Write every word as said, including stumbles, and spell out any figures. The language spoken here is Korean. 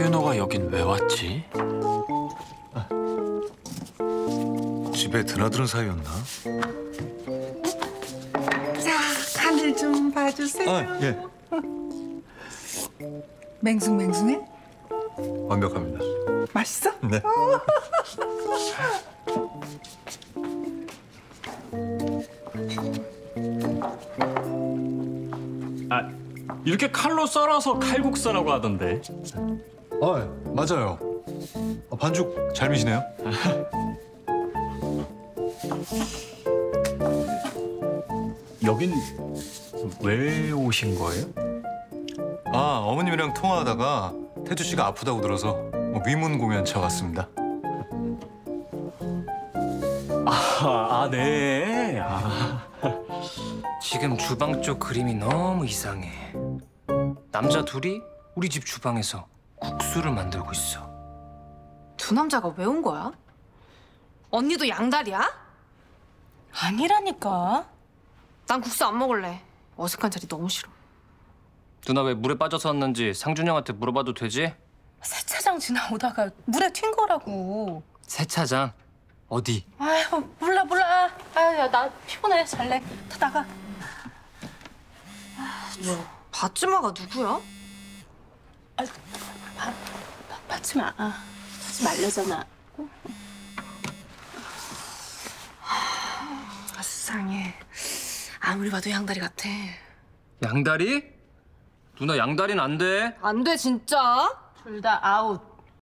사윤호가 여긴 왜 왔지? 아, 집에 드나드는 사이였나? 자, 하늘 좀 봐주세요. 아, 예. 맹숭맹숭해? 완벽합니다. 맛있어? 네. 아, 이렇게 칼로 썰어서 칼국수라고 하던데. 아, 맞아요. 아, 반죽 잘 미시네요. 여긴 왜 오신 거예요? 아, 어머님이랑 통화하다가 태주 씨가 아프다고 들어서 뭐 위문 공연차 왔습니다. 아, 아 네. 아. 지금 주방 쪽 그림이 너무 이상해. 남자 둘이 우리 집 주방에서 국수를 만들고 있어. 두 남자가 왜 온 거야? 언니도 양다리야? 아니라니까. 난 국수 안 먹을래. 어색한 자리 너무 싫어. 누나 왜 물에 빠져서 왔는지 상준이 형한테 물어봐도 되지? 세차장 지나오다가 물에 튄 거라고. 세차장? 어디? 아유 몰라 몰라. 아유 나 피곤해. 잘래. 다 나가. 받지마가 누구야? 아, 바, 바, 받지 마. 아, 하지 말려잖아. 아, 수상해. 아무리 봐도 양다리 같아. 양다리? 누나 양다리는 안 돼. 안 돼, 진짜? 둘 다 아웃.